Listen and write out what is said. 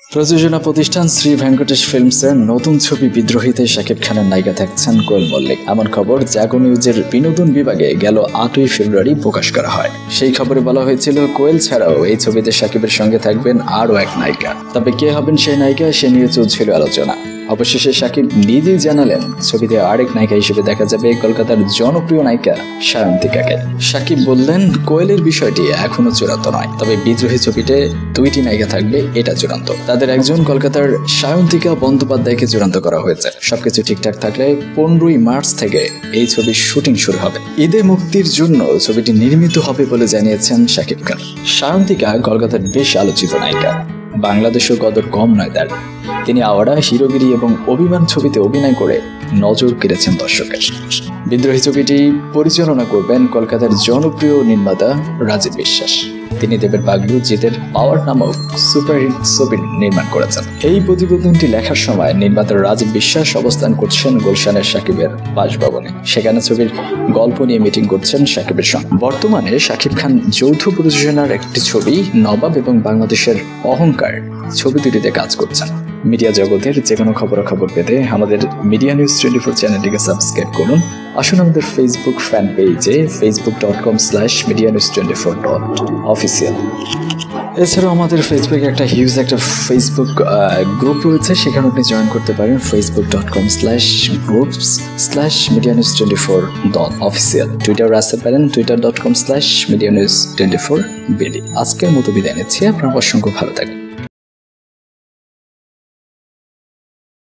প্রযোজনা প্রতিষ্ঠান শ্রী ভেঙ্কটেশ ফিল্মসের নতুন ছবি বিদ্রোহীতে শাকিব খানের নায়িকা থাকছেন কোয়েল মল্লিক। এমন খবর জাগো নিউজের বিনোদন বিভাগে গেল 8ই ফেব্রুয়ারি প্রকাশ করা হয়। সেই খবরে বলা হয়েছিল কোয়েল ছাড়াও এই ছবিতে শাকিবের সঙ্গে থাকবেন আরও এক নায়িকা। তবে কে হবেন সেই নায়িকা সে নিয়ে চলছিল আলোচনা। অবশেষে শাকিব নিজেই জানালেন ছবিতে আরেক নায়িকা হিসেবে দেখা যাবে কলকাতার জনপ্রিয় নায়িকা সায়ন্তিকাকে। শাকিব বললেন, কোয়েলের বিষয়টি এখনো চূড়ান্ত নয়, তবে বিদ্রোহী ছবিতে 2টি নায়িকা থাকবে এটা চূড়ান্ত। তাদের একজন কলকাতার সায়ন্তিকা বন্দ্যোপাধ্যায়কে চূড়ান্ত করা হয়েছে। সবকিছু ঠিকঠাক থাকলে 15ই মার্চ থেকে এই ছবির শুটিং শুরু হবে। ঈদে মুক্তির জন্য ছবিটি নির্মিত হবে বলে জানিয়েছেন শাকিব খান। সায়ন্তিকা কলকাতার বেশ আলোচিত নায়িকা। বাংলাদেশেও কদর কম নয় তার। তিনি আওয়ারা, হিরোগিরি এবং অভিমান ছবিতে অভিনয় করে নজর কেড়েছেন দর্শকের। বিদ্রোহী ছবিটি পরিচালনা করবেন কলকাতার জনপ্রিয় নির্মাতা রাজীব বিশ্বাস। তিনি দেবের পাগলু, জিতের পাওয়ার নামক সুপারহিট ছবি নির্মাণ করেছেন। এই প্রতিবেদনটি লেখার সময় নির্মাতা রাজীব বিশ্বাস অবস্থান করছেন গুলশানের শাকিবের বাসভবনে। সেখানে ছবির গল্প নিয়ে মিটিং করছেন শাকিবের সঙ্গে। বর্তমানে শাকিব খান যৌথ প্রযোজনার একটি ছবি নবাব এবং বাংলাদেশের অহংকার ছবি দুটিতে কাজ করছেন। মিডিয়া জগতের যে কোনো খবরাখবর পেতে আমাদের মিডিয়া নিউজ 24 চ্যানেলটিকে সাবস্ক্রাইব করুন। আসুন আমাদের ফেসবুক ফ্যান পেজে facebook.com/medianews24.official। এছাড়াও আমাদের ফেসবুকে একটা হিউজ একটা ফেসবুক গ্রুপ রয়েছে, সেখানে আপনি জয়েন করতে পারেন facebook.com/groups/medianews24.official। টুইটার আসতে পারেন twitter.com/medianews24bd। আজকের মতো বিদায় নিচ্ছি। আপনার অসংখ্য ভালো থাকবেন।